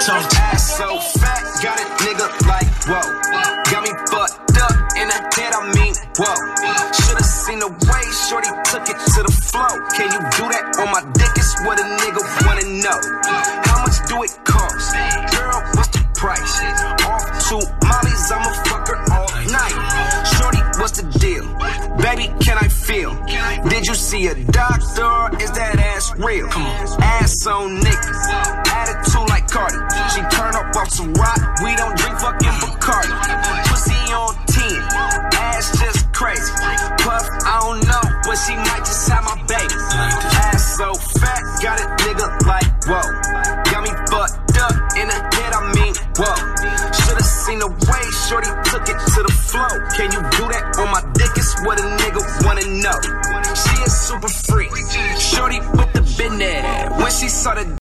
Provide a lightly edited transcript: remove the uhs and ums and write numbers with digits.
Ass so fat, got a nigga like, whoa. Got me fucked up in the head, I mean, whoa. Should've seen the way shorty took it to the flow. Can you do that on my dick? It's what a nigga wanna know. How much do it cost? Girl, what's the price? Off 2 mollies, I'ma fuck her all night. Shorty, what's the deal? Baby, can I feel? Did you see a doctor? Is that ass real? Ass on niggas, attitude like Cardi. She turn up off some rock, we don't drink fucking Bacardi. Pussy on 10, ass just crazy. Puff, I don't know, but she might just have my baby. Ass so fat, got a nigga like, whoa. Got me fucked up in the head, I mean, whoa. Should've seen the way shorty took it to the flow. Can you do that on my dick? It's what a nigga wanna know. She is super freak. Shorty put the bin there when she saw the